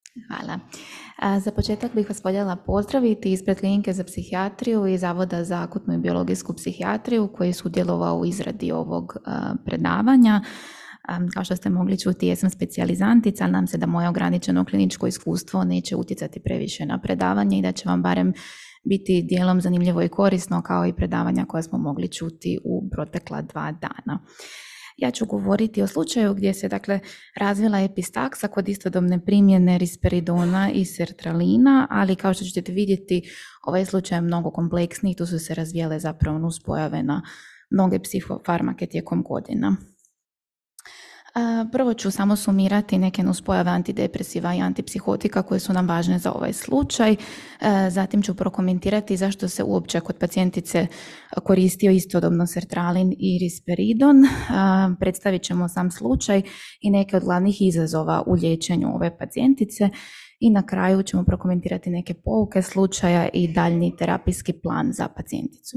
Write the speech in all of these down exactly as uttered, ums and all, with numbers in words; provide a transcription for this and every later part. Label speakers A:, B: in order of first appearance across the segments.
A: Hvala. A, Za početak bih vas voljela pozdraviti ispred Klinike za psihijatriju i Zavoda za akutnu i biologijsku psihijatriju koji je sudjelovao u izradi ovog a, predavanja. A, Kao što ste mogli čuti, jesam specijalizantica, ali nam se da moje ograničeno kliničko iskustvo neće utjecati previše na predavanje i da će vam barem biti dijelom zanimljivo i korisno kao i predavanja koja smo mogli čuti u protekla dva dana. Ja ću govoriti o slučaju gdje se dakle razvila epistaksa kod istodobne primjene risperidona i sertralina, ali kao što ćete vidjeti ovaj slučaj je mnogo kompleksniji, tu su se razvijale zapravo nuspojave na mnoge psihofarmake tijekom godina. Prvo ću samo sumirati neke nuspojave antidepresiva i antipsihotika koje su nam važne za ovaj slučaj. Zatim ću prokomentirati zašto se uopće kod pacijentice koristio istodobno sertralin i risperidon. Predstavit ćemo sam slučaj i neke od glavnih izazova u liječenju ove pacijentice. I na kraju ćemo prokomentirati neke pouke slučaja i daljnji terapijski plan za pacijenticu.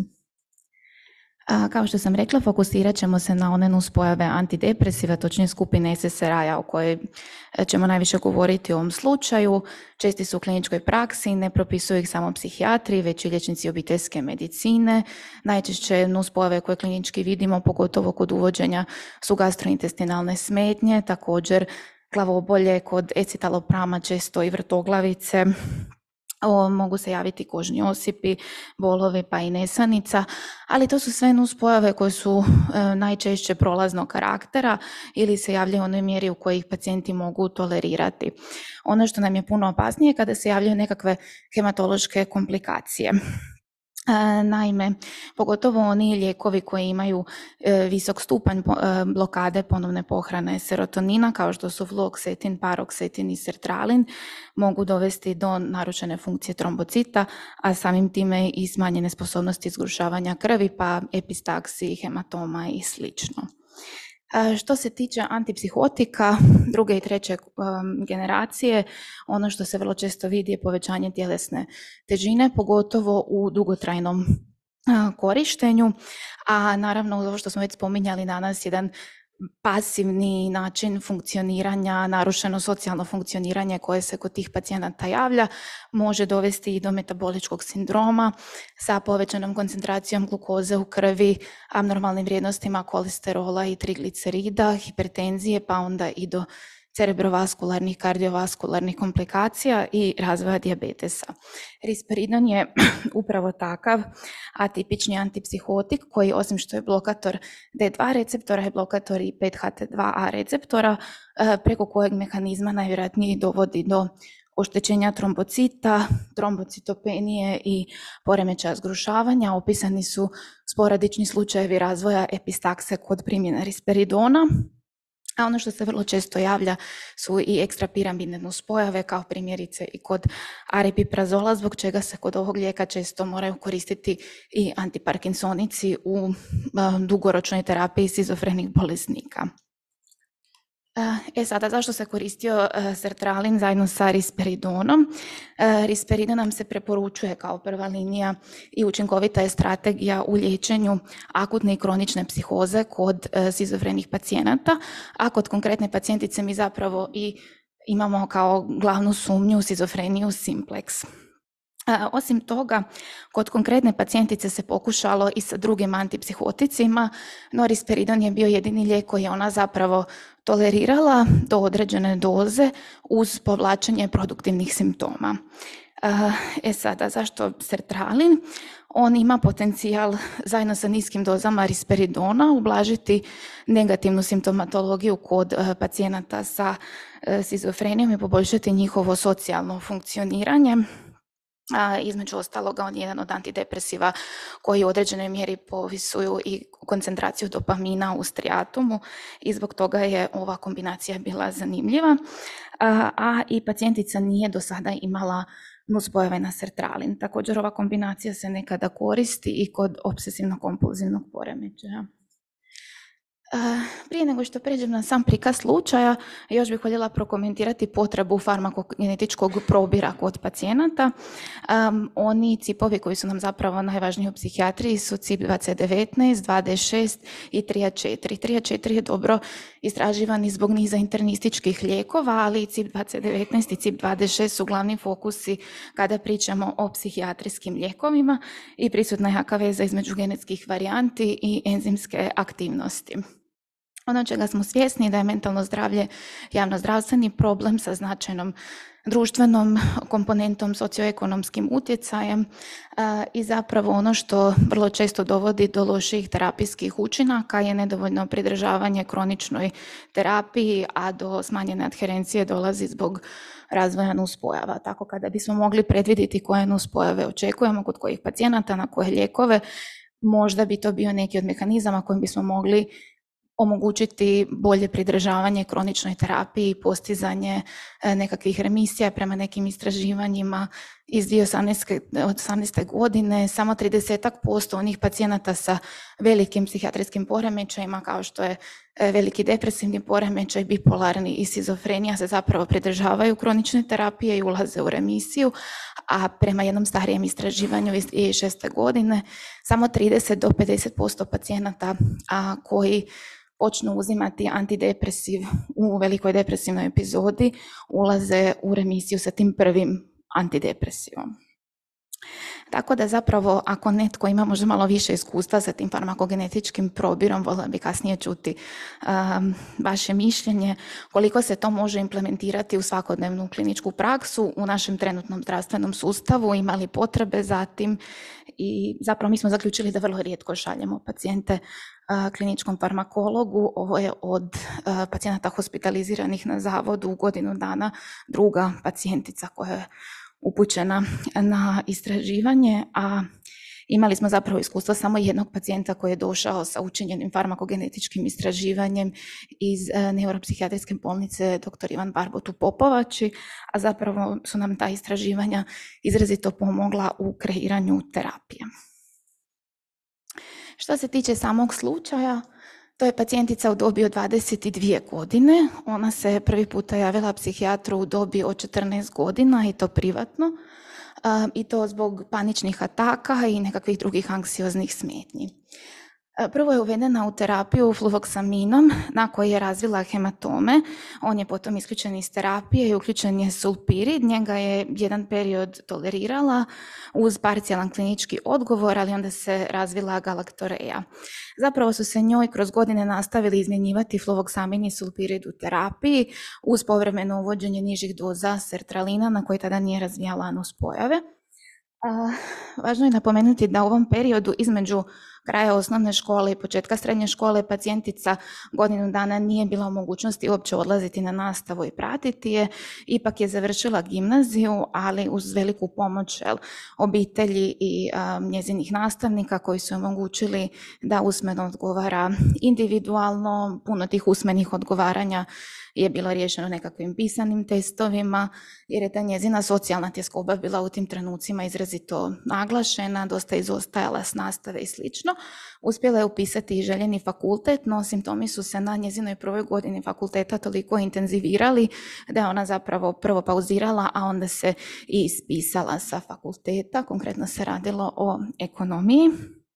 A: A, kao što sam rekla, fokusirat ćemo se na one nuspojave antidepresiva, točnije skupine es es er a-a o kojoj ćemo najviše govoriti u ovom slučaju. Česti su u kliničkoj praksi, ne propisuju ih samo psihijatri, već i liječnici obiteljske medicine. Najčešće nuspojave koje klinički vidimo, pogotovo kod uvođenja, su gastrointestinalne smetnje, također glavobolje, kod escitalopram često i vrtoglavice. O, mogu se javiti kožni osipi, bolovi pa i nesanica, ali to su sve nuspojave koje su e, najčešće prolaznog karaktera ili se javljaju u onoj mjeri u kojoj ih pacijenti mogu tolerirati. Ono što nam je puno opasnije je kada se javljaju nekakve hematološke komplikacije. E, naime, pogotovo oni lijekovi koji imaju e, visok stupanj po, e, blokade ponovne pohrane serotonina, kao što su fluoksetin, paroksetin i sertralin, mogu dovesti do narušene funkcije trombocita, a samim time i smanjene sposobnosti zgrušavanja krvi, pa epistaksi, hematoma i slično. Što se tiče antipsihotika druge i treće um, generacije, ono što se vrlo često vidi je povećanje tjelesne težine, pogotovo u dugotrajnom uh, korištenju, a naravno ovo što smo već spominjali danas, jedan pasivni način funkcioniranja, narušeno socijalno funkcioniranje koje se kod tih pacijenata javlja, može dovesti i do metaboličkog sindroma sa povećanom koncentracijom glukoze u krvi, abnormalnim vrijednostima kolesterola i triglicerida, hipertenzije, pa onda i do cerebrovaskularnih, kardiovaskularnih komplikacija i razvoja dijabetesa. Risperidon je upravo takav atipični antipsihotik koji osim što je blokator de dva receptora je blokator i pet ha te dva a receptora preko kojeg mehanizma najvjerojatnije dovodi do oštećenja trombocita, trombocitopenije i poremećaja zgrušavanja. Opisani su sporadični slučajevi razvoja epistakse kod primjene risperidona. A ono što se vrlo često javlja su i ekstrapiramidne nuspojave, kao primjerice i kod aripiprazola, zbog čega se kod ovog lijeka često moraju koristiti i antiparkinsonici u dugoročnoj terapiji šizofrenih bolesnika. E sada, zašto se koristio sertralin zajedno sa risperidonom? Risperidon nam se preporučuje kao prva linija i učinkovita je strategija u liječenju akutne i kronične psihoze kod šizofrenih pacijenata, a kod konkretne pacijentice mi zapravo i imamo kao glavnu sumnju šizofreniju simplex. Osim toga, kod konkretne pacijentice se pokušalo i sa drugim antipsihoticima, no risperidon je bio jedini lijek koji je ona zapravo tolerirala do određene doze uz povlačenje produktivnih simptoma. E sada, zašto sertralin? On ima potencijal zajedno sa niskim dozama risperidona ublažiti negativnu simptomatologiju kod pacijenata sa šizofrenijom i poboljšati njihovo socijalno funkcioniranje. A, između ostaloga, on je jedan od antidepresiva koji u određenoj mjeri povisuju i koncentraciju dopamina u striatumu i zbog toga je ova kombinacija bila zanimljiva, a, a i pacijentica nije do sada imala nuspojave na sertralin. Također ova kombinacija se nekada koristi i kod obsesivno-kompulzivnog poremećaja. Prije nego što pređem na sam prikaz slučaja, još bih voljela prokomentirati potrebu farmakogenetičkog probira kod pacijenata. Um, oni cipovi koji su nam zapravo najvažniji u psihijatriji su C I P dva C devetnaest, dva D šest i tri A četiri. tri A četiri je dobro istraživani zbog niza internističkih lijekova, ali i C I P dva C devetnaest i C I P dva D šest su glavni fokusi kada pričamo o psihijatrijskim lijekovima i prisutna je jaka veza između genetskih varijanti i enzimske aktivnosti. Ono čega smo svjesni da je mentalno zdravlje javnozdravstveni problem sa značajnom društvenom komponentom, socioekonomskim utjecajem i zapravo ono što vrlo često dovodi do loših terapijskih učinaka je nedovoljno pridržavanje kroničnoj terapiji, a do smanjene adherencije dolazi zbog razvoja nuspojava. Tako kada bismo mogli predvidjeti koje nuspojave očekujemo kod kojih pacijenata, na koje lijekove, možda bi to bio neki od mehanizama kojim bismo mogli omogućiti bolje pridržavanje kroničnoj terapiji i postizanje nekakvih remisija. Prema nekim istraživanjima iz dvije tisuće osamnaeste. godine samo trideset posto onih pacijenata sa velikim psihijatrijskim poremećajima kao što je veliki depresivni poremećaj, bipolarni i šizofrenija se zapravo pridržavaju kronične terapije i ulaze u remisiju, a prema jednom starijem istraživanju iz dvije tisuće šeste. godine samo trideset do pedeset posto pacijenata a, koji počnu uzimati antidepresiv u velikoj depresivnoj epizodi ulaze u remisiju sa tim prvim antidepresivom. Tako da zapravo ako netko ima možda malo više iskustva sa tim farmakogenetičkim probirom, voljela bi kasnije čuti um, vaše mišljenje, koliko se to može implementirati u svakodnevnu kliničku praksu u našem trenutnom zdravstvenom sustavu, imali potrebe za tim i zapravo mi smo zaključili da vrlo rijetko šaljemo pacijente uh, kliničkom farmakologu. Ovo je od uh, pacijenata hospitaliziranih na zavodu u godinu dana druga pacijentica koja je upućena na istraživanje, a imali smo zapravo iskustvo samo jednog pacijenta koji je došao sa učinjenim farmakogenetičkim istraživanjem iz neuropsihijatrijske bolnice dr. Ivan Barbot u Popovači, a zapravo su nam ta istraživanja izrazito pomogla u kreiranju terapije. Što se tiče samog slučaja, to je pacijentica u dobi od dvadeset dvije godine. Ona se prvi puta javila psihijatru u dobi od četrnaest godina i to privatno. Um, i to zbog paničnih ataka i nekakvih drugih anksioznih smetnji. Prvo je uvedena u terapiju fluvoksaminom na koji je razvila hematome. On je potom isključen iz terapije i uključen je sulpirid. Njega je jedan period tolerirala uz parcijalan klinički odgovor, ali onda se razvila galaktoreja. Zapravo su se njoj kroz godine nastavili izmjenjivati fluvoksamin i sulpirid u terapiji uz povremeno uvođenje nižih doza sertralina na koji tada nije razvijala nuspojave. Uh, važno je napomenuti da u ovom periodu između kraja osnovne škole i početka srednje škole pacijentica godinu dana nije bila u mogućnosti uopće odlaziti na nastavu i pratiti je. Ipak je završila gimnaziju, ali uz veliku pomoć jel, obitelji i um, njezinih nastavnika koji su omogućili da usmeno odgovara individualno. Puno tih usmenih odgovaranja je bilo riješeno nekakvim pisanim testovima, jer je ta njezina socijalna tjeskoba bila u tim trenucima izrazito naglašena, dosta izostajala s nastave i slično. Uspjela je upisati i željeni fakultet, no simptomi su se na njezinoj prvoj godini fakulteta toliko intenzivirali da je ona zapravo prvo pauzirala, a onda se i ispisala sa fakulteta. Konkretno se radilo o ekonomiji.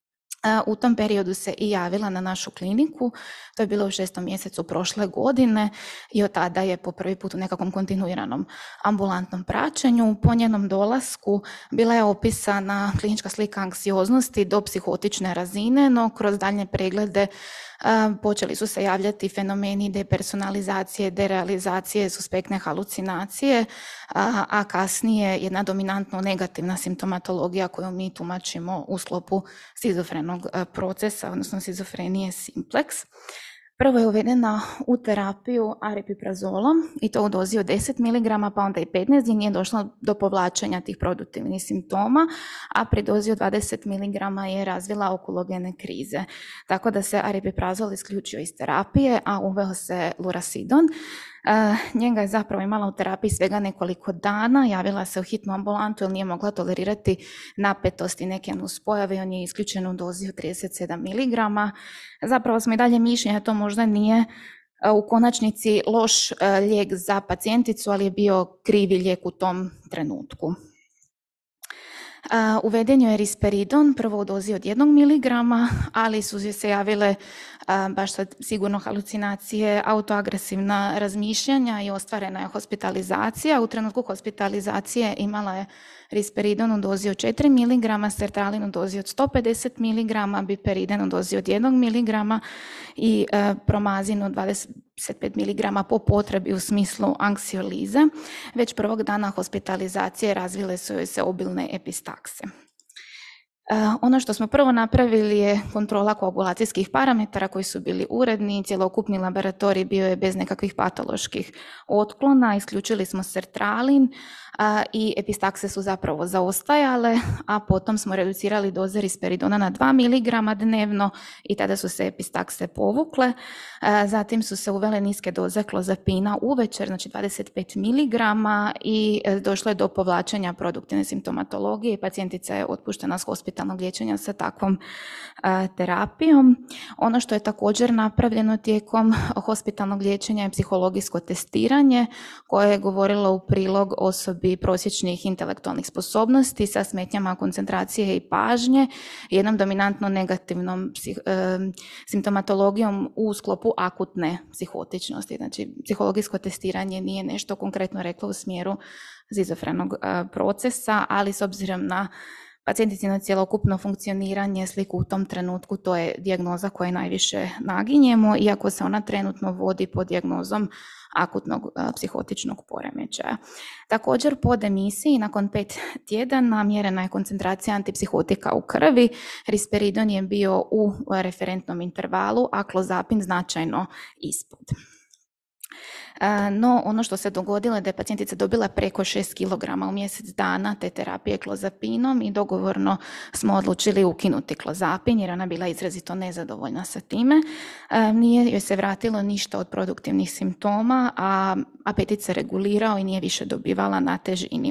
A: U tom periodu se i javila na našu kliniku, to je bilo u šestom mjesecu prošle godine i od tada je po prvi put u nekakvom kontinuiranom ambulantnom praćenju. Po njenom dolasku bila je opisana klinička slika anksioznosti do psihotične razine, no kroz daljnje preglede počeli su se javljati fenomeni depersonalizacije, derealizacije, suspektne halucinacije, a, a kasnije jedna dominantno negativna simptomatologija koju mi tumačimo u sklopu šizofrenog procesa, odnosno šizofrenije simplex. Prvo je uvedena u terapiju aripiprazolom i to u dozi od deset miligrama, pa onda i petnaest, gdje nije došlo do povlačenja tih produktivnih simptoma, a pri dozi od dvadeset miligrama je razvila okulogene krize. Tako da se aripiprazol isključio iz terapije, a uveo se lurasidon. Njega je zapravo imala u terapiji svega nekoliko dana, javila se u hitnu ambulantu jer nije mogla tolerirati napetosti neke nuspojave, on je isključen u dozi od trideset sedam miligrama. Zapravo smo i dalje mišljenja, to možda nije u konačnici loš lijek za pacijenticu, ali je bio krivi lijek u tom trenutku. Uh, uveden je risperidon, prvo u dozi od jednog miligrama, ali su se javile uh, baš sad sigurno halucinacije, autoagresivna razmišljanja i ostvarena je hospitalizacija. U trenutku hospitalizacije imala je risperidon u dozi od četiri miligrama, sertralin u dozi od sto pedeset miligrama, biperiden u dozi od jednog miligrama i uh, promazin od dvadeset pet miligrama po potrebi u smislu anksiolize. Već prvog dana hospitalizacije razvile su joj se obilne epistakse. Uh, ono što smo prvo napravili je kontrola koagulacijskih parametara koji su bili uredni, cjelokupni laboratorij bio je bez nekakvih patoloških otklona, isključili smo sertralin uh, i epistakse su zapravo zaostajale, a potom smo reducirali doze risperidona na dva miligrama dnevno i tada su se epistakse povukle. Uh, zatim su se uvele niske doze klozapina uvečer, znači dvadeset pet miligrama i uh, došlo je do povlačenja produktivne simptomatologije i pacijentica je otpuštena s hospitalnog liječenja sa takvom uh, terapijom. Ono što je također napravljeno tijekom hospitalnog liječenja je psihologijsko testiranje koje je govorilo u prilog osobi prosječnih intelektualnih sposobnosti sa smetnjama koncentracije i pažnje, jednom dominantno negativnom psih, uh, simptomatologijom u sklopu akutne psihotičnosti. Znači, psihologijsko testiranje nije nešto konkretno reklo u smjeru zizofrenog uh, procesa, ali s obzirom na pacijenticino cjelokupno funkcioniranje, sliku u tom trenutku, to je dijagnoza koje najviše naginjemo, iako se ona trenutno vodi pod dijagnozom akutnog uh, psihotičnog poremećaja. Također pod emisiji nakon pet tjedana mjerena je koncentracija antipsihotika u krvi, risperidon je bio u referentnom intervalu, a klozapin značajno ispod. No, ono što se dogodilo je da je pacijentica dobila preko šest kilograma u mjesec dana te terapije klozapinom i dogovorno smo odlučili ukinuti klozapin jer ona bila izrazito nezadovoljna sa time. Nije joj se vratilo ništa od produktivnih simptoma, a apetit se regulirao i nije više dobivala na težini.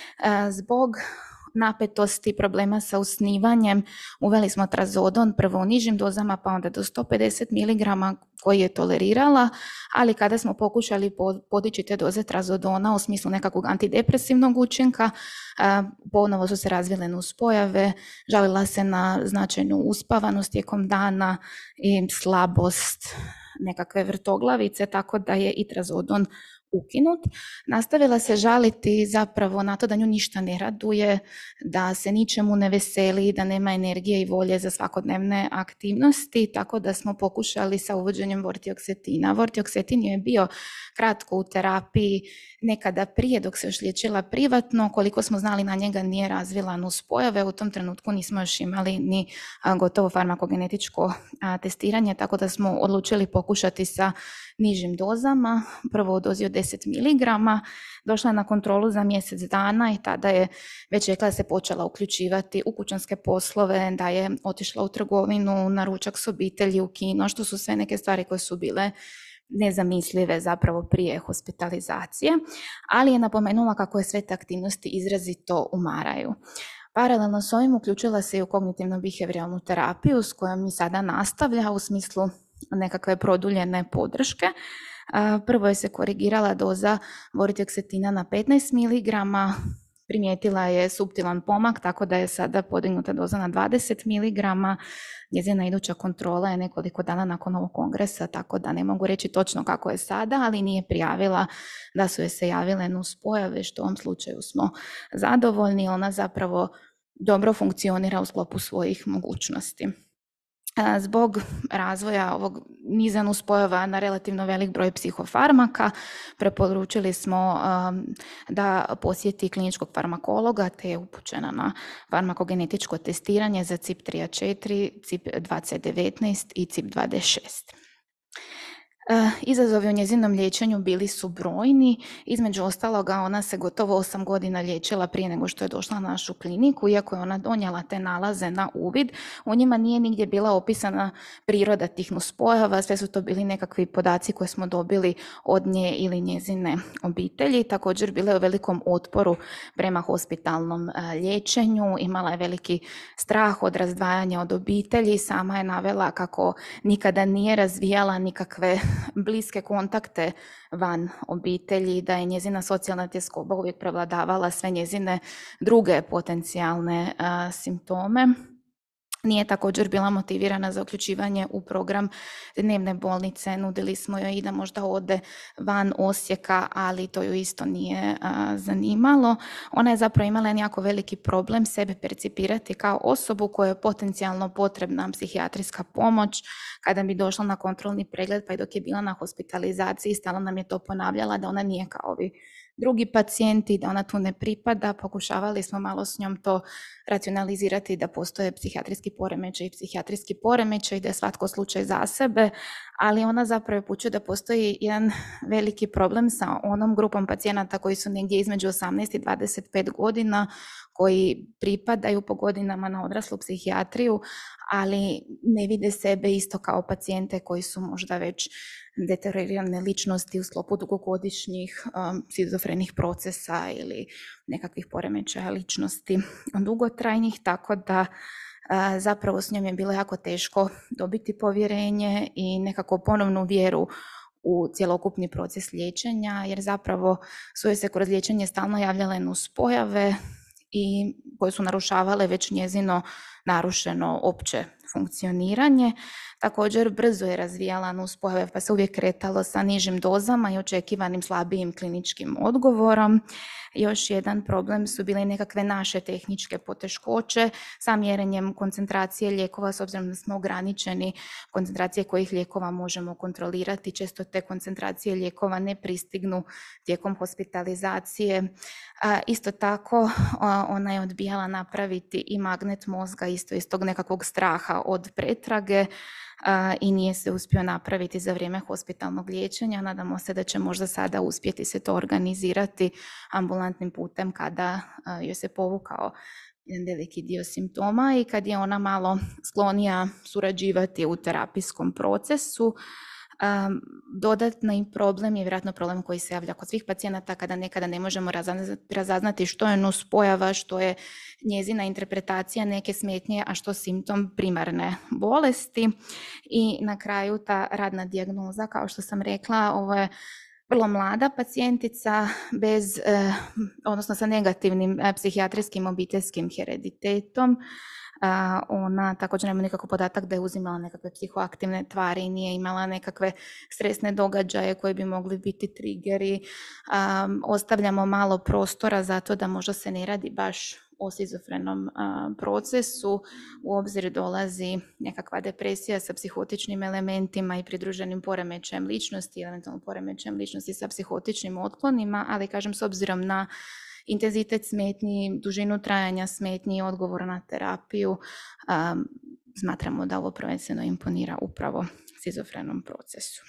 A: Zbog napetosti, problema sa usnivanjem, uveli smo trazodon prvo u nižim dozama pa onda do sto pedeset miligrama koji je tolerirala, ali kada smo pokušali podići te doze trazodona u smislu nekakvog antidepresivnog učinka, ponovo su se razvile nuspojave, žalila se na značajnu uspavanost tijekom dana i slabost, nekakve vrtoglavice, tako da je i trazodon ukinut. Nastavila se žaliti zapravo na to da nju ništa ne raduje, da se ničemu ne veseli, da nema energije i volje za svakodnevne aktivnosti, tako da smo pokušali sa uvođenjem vortioksetina. Vortioksetin je bio kratko u terapiji nekada prije dok se još liječila privatno, koliko smo znali na njega nije razvila nuspojave, u tom trenutku nismo još imali ni a, gotovo farmakogenetičko a, testiranje, tako da smo odlučili pokušati sa nižim dozama, prvo u dozi od deset miligrama, došla je na kontrolu za mjesec dana i tada je već rekla da se počela uključivati u kućanske poslove, da je otišla u trgovinu, na ručak s obitelji, u kino, što su sve neke stvari koje su bile nezamislive zapravo prije hospitalizacije, ali je napomenula kako je sve te aktivnosti izrazito umaraju. Paralelno s ovim uključila se i u kognitivno-behavioralnu terapiju s kojom mi sada nastavlja u smislu nekakve produljene podrške. Prvo je se korigirala doza vortioksetina na petnaest miligrama, primijetila je suptilan pomak, tako da je sada podignuta doza na dvadeset miligrama. Njezina iduća kontrola je nekoliko dana nakon ovog kongresa, tako da ne mogu reći točno kako je sada, ali nije prijavila da su joj se javile nuspojave, što u ovom slučaju smo zadovoljni. Ona zapravo dobro funkcionira u sklopu svojih mogućnosti. Zbog razvoja ovog niza nuspojava na relativno velik broj psihofarmaka, preporučili smo um, da posjeti kliničkog farmakologa te je upućena na farmakogenetičko testiranje za C I P tri A četiri, C I P dva C devetnaest i C I P dva D šest. Uh, izazovi u njezinom liječenju bili su brojni. Između ostaloga, ona se gotovo osam godina liječila prije nego što je došla na našu kliniku. Iako je ona donijela te nalaze na uvid, u njima nije nigdje bila opisana priroda tih nuspojava. Sve su to bili nekakvi podaci koje smo dobili od nje ili njezine obitelji. Također bila je u velikom otporu prema hospitalnom uh, liječenju. Imala je veliki strah od razdvajanja od obitelji. Sama je navela kako nikada nije razvijala nikakve bliske kontakte van obitelji, da je njezina socijalna tjeskoba uvijek prevladavala sve njezine druge potencijalne a, simptome. Nije također bila motivirana za uključivanje u program dnevne bolnice. Nudili smo joj i da možda ode van Osijeka, ali to ju isto nije a, zanimalo. Ona je zapravo imala jedan jako veliki problem sebe percipirati kao osobu kojoj je potencijalno potrebna psihijatrijska pomoć. Kada bi došla na kontrolni pregled, pa i dok je bila na hospitalizaciji, stalno nam je to ponavljala da ona nije kao ovi drugi pacijenti, da ona tu ne pripada. Pokušavali smo malo s njom to racionalizirati, da postoje psihijatrijski poremećaj i psihijatrijski poremećaj, da je svatko slučaj za sebe, ali ona zapravo upućuje da postoji jedan veliki problem sa onom grupom pacijenata koji su negdje između osamnaest i dvadeset pet godina, koji pripadaju po godinama na odraslu psihijatriju, ali ne vide sebe isto kao pacijente koji su možda već deteriorirane ličnosti u sklopu dugogodišnjih um, schizofrenih procesa ili nekakvih poremećaja ličnosti dugotrajnih, tako da uh, zapravo s njom je bilo jako teško dobiti povjerenje i nekako ponovnu vjeru u cjelokupni proces liječenja, jer zapravo su joj se kroz liječenje stalno javljale nuspojave i koje su narušavale već njezino narušeno opće funkcioniranje. Također brzo je razvijala nuspojave, pa se uvijek kretalo sa nižim dozama i očekivanim slabijim kliničkim odgovorom. Još jedan problem su bile nekakve naše tehničke poteškoće sa mjerenjem koncentracije lijekova, s obzirom da smo ograničeni koncentracije kojih lijekova možemo kontrolirati. Često te koncentracije lijekova ne pristignu tijekom hospitalizacije. A, isto tako a, ona je odbijala napraviti i magnet mozga isto iz tog nekakvog straha od pretrage. Uh, i nije se uspio napraviti za vrijeme hospitalnog liječenja. Nadamo se da će možda sada uspjeti se to organizirati ambulantnim putem kada uh, joj se povukao jedan veliki dio simptoma i kad je ona malo sklonija surađivati u terapijskom procesu. Um, dodatni problem je vjerojatno problem koji se javlja kod svih pacijenata kada nekada ne možemo razaznati što je nuspojava, što je njezina interpretacija neke smetnje, a što simptom primarne bolesti. I na kraju ta radna dijagnoza, kao što sam rekla, ovo je vrlo mlada pacijentica bez, eh, odnosno sa negativnim eh, psihijatrijskim obiteljskim hereditetom. Uh, ona također nema nikakav podatak da je uzimala nekakve psihoaktivne tvari, nije imala nekakve stresne događaje koji bi mogli biti triggeri. Um, ostavljamo malo prostora zato da možda se ne radi baš o schizofrenom uh, procesu. U obzir dolazi nekakva depresija sa psihotičnim elementima i pridruženim poremećajem ličnosti, eventualno poremećajem ličnosti sa psihotičnim otklonima, ali kažem s obzirom na intenzitet smetnji, dužinu trajanja smetnji i odgovora na terapiju, um, smatramo da ovo prvenstveno imponira upravo schizofrenom procesu.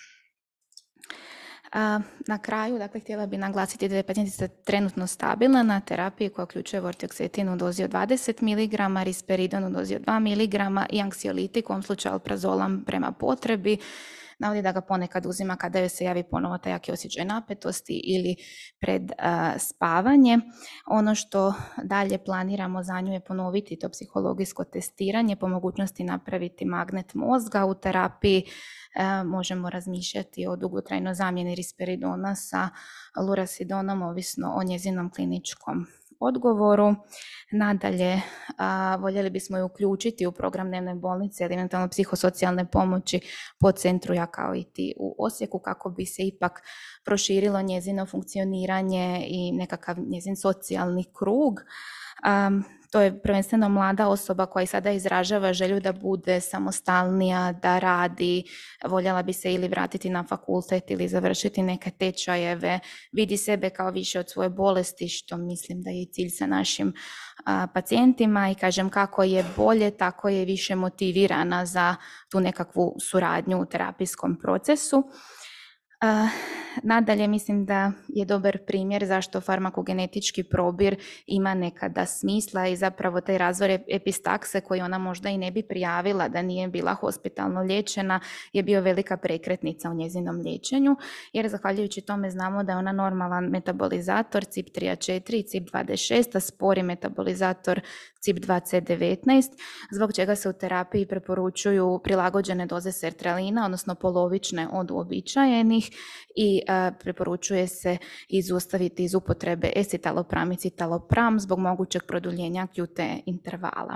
A: Uh, na kraju, dakle, htjela bi naglasiti da je pacijentica trenutno stabilna na terapiji koja uključuje vortioxetin u dozi od dvadeset miligrama, risperidon u dozi od dva miligrama i anksiolitik, u ovom slučaju alprazolam prema potrebi. Navodi da ga ponekad uzima kada joj se javi ponovo taj jaki osjećaj napetosti ili pred uh, spavanje. Ono što dalje planiramo za nju je ponoviti to psihologijsko testiranje, po mogućnosti napraviti magnet mozga u terapiji. Uh, možemo razmišljati o dugotrajnoj zamjeni risperidona sa lurasidonom, ovisno o njezinom kliničkom odgovoru. Nadalje, a, voljeli bismo ju uključiti u program dnevne bolnice ili eventualno psihosocijalne pomoći po centru Ja kao i ti u Osijeku, kako bi se ipak proširilo njezino funkcioniranje i nekakav njezin socijalni krug. Um, to je prvenstveno mlada osoba koja sada izražava želju da bude samostalnija, da radi, voljela bi se ili vratiti na fakultet ili završiti neke tečajeve, vidi sebe kao više od svoje bolesti, što mislim da je cilj sa našim a, pacijentima i kažem kako je bolje, tako je više motivirana za tu nekakvu suradnju u terapijskom procesu. A, nadalje mislim da je dobar primjer zašto farmakogenetički probir ima nekada smisla i zapravo taj razvoj epistakse koji ona možda i ne bi prijavila da nije bila hospitalno liječena je bio velika prekretnica u njezinom liječenju, jer zahvaljujući tome znamo da je ona normalan metabolizator C I P tri A četiri i C I P dvadeset šest, a spori metabolizator C I P dva C devetnaest, zbog čega se u terapiji preporučuju prilagođene doze sertralina, odnosno polovične od uobičajenih, i a, preporučuje se izostaviti iz upotrebe escitalopram i citalopram zbog mogućeg produljenja Q T intervala.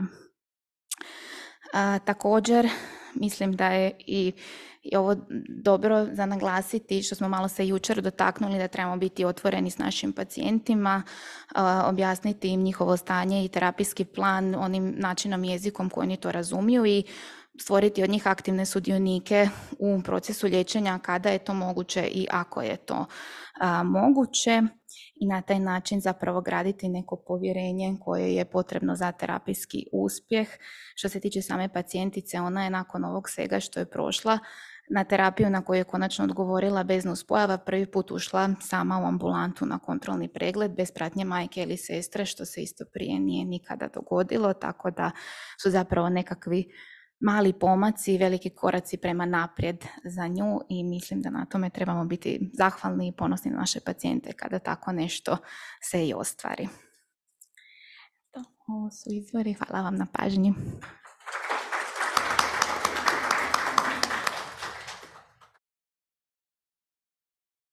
A: A, također, mislim da je i, i ovo dobro za naglasiti, što smo malo se jučer dotaknuli, da trebamo biti otvoreni s našim pacijentima, a, objasniti im njihovo stanje i terapijski plan onim načinom, jezikom koji oni to razumiju i stvoriti od njih aktivne sudionike u procesu liječenja kada je to moguće i ako je to a, moguće, i na taj način zapravo graditi neko povjerenje koje je potrebno za terapijski uspjeh. Što se tiče same pacijentice, ona je nakon ovog svega što je prošla na terapiju na koju je konačno odgovorila bez nuspojava, prvi put ušla sama u ambulantu na kontrolni pregled bez pratnje majke ili sestre, što se isto prije nije nikada dogodilo, tako da su zapravo nekakvi mali pomaci, veliki koraci prema naprijed za nju i mislim da na tome trebamo biti zahvalni i ponosni na naše pacijente kada tako nešto se i ostvari. To, ovo su izvori, hvala vam na pažnji.